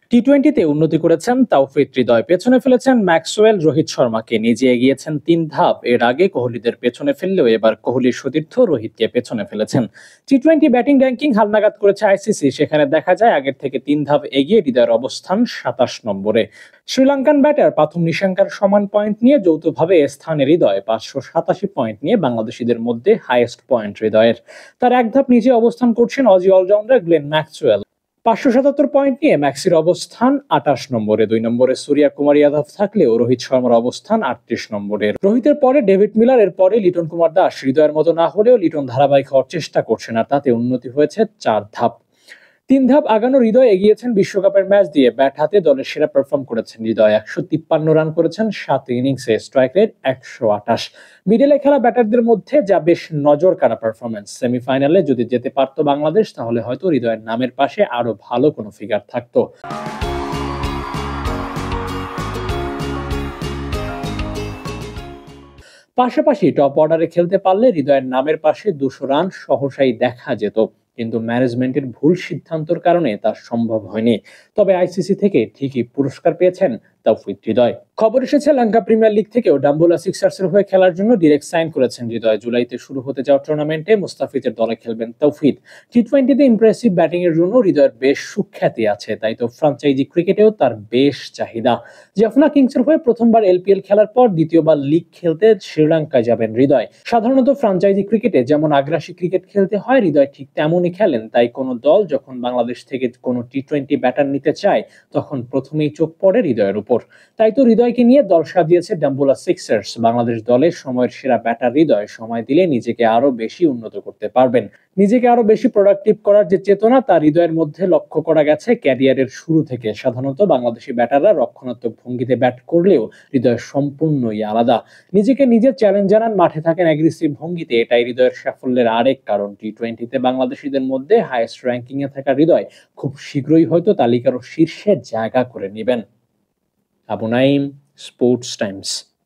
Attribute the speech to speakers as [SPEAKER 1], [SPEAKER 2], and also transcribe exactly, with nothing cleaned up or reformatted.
[SPEAKER 1] টি টোয়েন্টিতে উন্নতি করেছেন তাওফিক হৃদয়, পেছনে ফেলেছেন ম্যাক্সওয়েল রোহিত শর্মাকে, নিজে এগিয়েছেন তিন ধাপ। এর আগে কোহলিদের পেছনে ফেললেও এবার কোহলির সতীর্থ রোহিতকে পেছনে ফেলেছেন। টি টোয়েন্টি ব্যাটিং র্যাঙ্কিং হালনাগাদ করেছে আইসিসি, সেখানে দেখা যায় আগের থেকে তিন ধাপ এগিয়ে হৃদয়ের অবস্থান সাতাশ নম্বরে। শ্রীলঙ্কান ব্যাটার পাথুম নিশাঙ্কার সমান পয়েন্ট নিয়ে যৌথভাবে স্থানে হৃদয়, পাঁচশো সাতাশি পয়েন্ট নিয়ে বাংলাদেশিদের মধ্যে হাইয়েস্ট পয়েন্ট হৃদয়ের। তার এক ধাপ নিচে অবস্থান করছেন অজি অলরাউন্ডার গ্লেন ম্যাক্সওয়েল, পাঁচশো সাতাত্তর পয়েন্ট নিয়ে ম্যাক্সির অবস্থান আটাশ নম্বরে। দুই নম্বরে সূর্যা কুমার যাদব থাকলেও রোহিত শর্মার অবস্থান আটত্রিশ নম্বরে। রোহিতের পরে ডেভিড মিলার, এর পরে লিটন কুমার দাস। হৃদয়ের মতো না হলেও লিটন ধারাবাহিক হওয়ার চেষ্টা করছেন, আর তাতে উন্নতি হয়েছে চার ধাপ। তিন ধাপ আগানো হৃদয় এগিয়েছেন বিশ্বকাপের ম্যাচ দিয়ে। ব্যাট হাতে দলের সেরা পারফর্ম করেছেন হৃদয়, একশো তিপ্পান্ন রান করেছেন সাত ইনিংসে, স্ট্রাইক রেট একশো আঠাশ। মিডলে খেলা ব্যাটারদের মধ্যে যা বেশ নজর কাড়া পারফরমেন্স। সেমিফাইনালে যদি যেতে পারতো বাংলাদেশ, তাহলে হয়তো হৃদয়ের নামের পাশে আরো ভালো কোনো ফিগার থাকতো। পাশাপাশি টপ অর্ডারে খেলতে পারলে হৃদয়ের নামের পাশে দুশো রান সহসাই দেখা যেত, কিন্তু ম্যানেজমেন্টের ভুল সিদ্ধান্তর কারণে তা সম্ভব হয়নি। তবে আইসিসি থেকে ঠিকই পুরস্কার পেয়েছেন তাওফিক হৃদয়। খবর এসেছে লঙ্কা প্রিমিয়ার লিগ থেকেও ডাম্বুলা সিক্সার্সের হয়ে খেলার জন্য ডিরেক্ট সাইন করেছেন হৃদয়। জুলাইতে শুরু হতে যাওয়া টুর্নামেন্টে মুস্তাফিজের দলে খেলবেন তাওফিক। টি টোয়েন্টিতে ইমপ্রেসিভ ব্যাটিং এর জন্য হৃদয়ের বেশ সুখ্যাতি আছে, তাই তো ফ্রাঞ্চাইজি ক্রিকেটেও তার বেশ চাহিদা। জাফনা কিংসের হয়ে প্রথমবার এলপিএল খেলার পর দ্বিতীয়বার লিগ খেলতে শ্রীলঙ্কায় যাবেন হৃদয়। সাধারণত ফ্রাঞ্চাইজি ক্রিকেটে যেমন আগ্রাসী ক্রিকেট খেলতে হয়, হৃদয় ঠিক তেমনই খেলেন। তাই কোনো দল যখন বাংলাদেশ থেকে কোনো টি টোয়েন্টি ব্যাটার নিতে চায়, তখন প্রথমেই চোখ পড়ে হৃদয়ের উপর। তাই তো হৃদয়কে নিয়ে দল সাজিয়েছে ডাম্বুলা সিক্সার্স। বাংলাদেশ দলের সময়ের সেরা ব্যাটার হৃদয়, সময় দিলে নিজেকে আরো বেশি উন্নত করতে পারবেন। নিজেকে আরো বেশি প্রোডাক্টিভ করার যে চেতনা, তার হৃদয়ের মধ্যে লক্ষ্য করা গেছে ক্যারিয়ারের শুরু থেকে। সাধারণত বাংলাদেশি ব্যাটাররা রক্ষণাত্মক ভঙ্গিতে ব্যাট করলেও হৃদয় সম্পূর্ণই আলাদা। নিজেকে নিজের চ্যালেঞ্জ জানান, মাঠে থাকেন অ্যাগ্রেসিভ ভঙ্গিতে। এটাই হৃদয়ের সাফল্যের আরেক কারণ। টি টোয়েন্টিতে বাংলাদেশিদের মধ্যে হাইয়েস্ট র্যাঙ্কিং এ থাকা হৃদয় খুব শীঘ্রই হয়তো তালিকার শীর্ষে জায়গা করে নেবেন। Abu Naim, Sports Times.